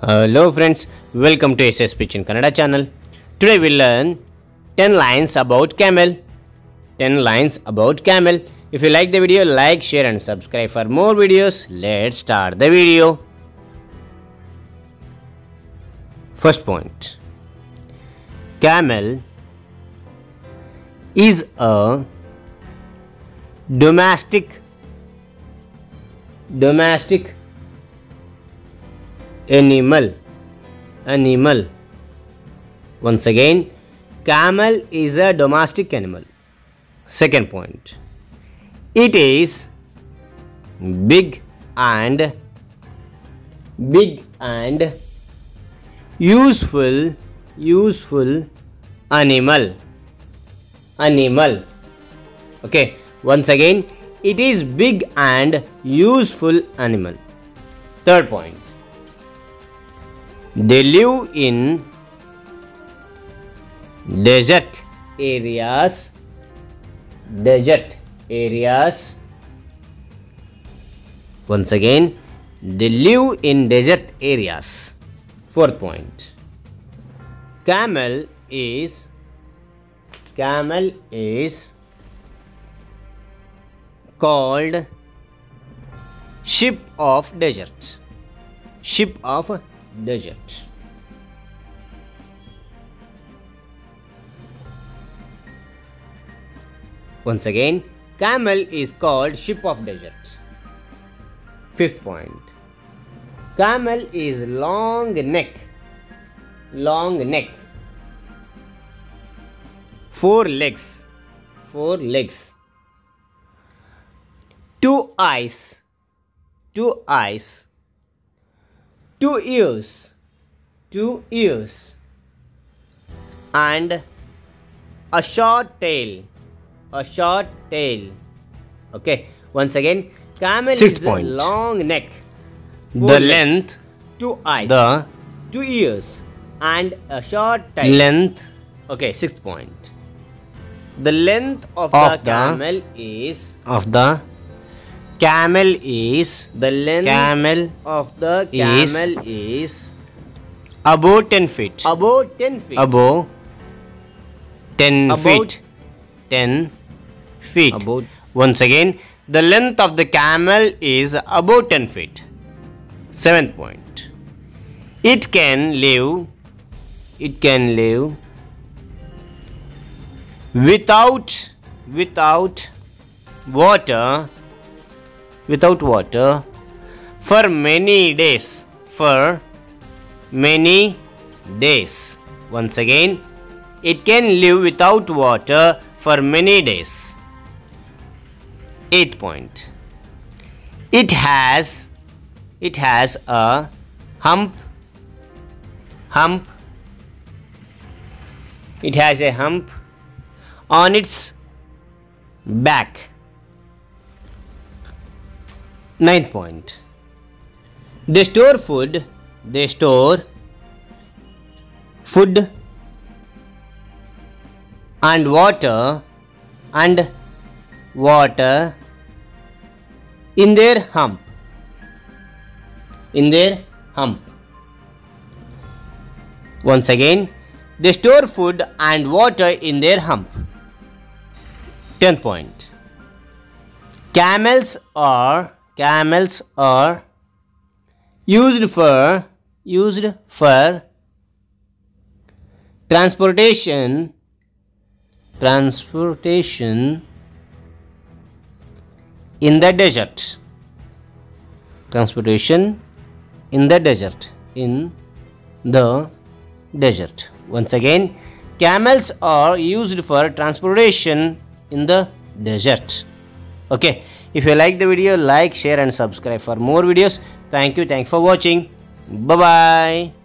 Hello friends, welcome to SS Pitch in Kannada channel. Today we'll learn 10 lines about camel. 10 lines about camel. If you like the video, like, share and subscribe for more videos. Let's start the video. First point. Camel is a domestic animal. Once again, camel is a domestic animal. Second point, it is big and useful animal. Okay, once again, it is big and useful animal. Third point, they live in desert areas. Once again, they live in desert areas. Fourth point, camel is called ship of desert. Once again, camel is called ship of desert. Fifth point, camel is long neck. Four legs. Two eyes. Two ears. And a short tail. Okay, once again, camel Sixth is point. a long neck. The length, two eyes, the two ears, and a short tail. length Okay, sixth point. The length of Of the the camel is of the camel is the length camel of the is camel is above 10 feet. about 10 feet. Above 10 About- feet. 10 feet. About Once again, the length of the camel is above 10 feet. seventh point. It can live without water for many days. Once again, it can live without water for many days. Eighth point, it has a hump. It has a hump on its back. Ninth point. They store food and water in their hump. Once again, they store food and water in their hump. 10th point. Camels are used for transportation in the desert. Once again, camels are used for transportation in the desert. Okay, if you like the video, like, share and subscribe for more videos. Thank you for watching. Bye bye.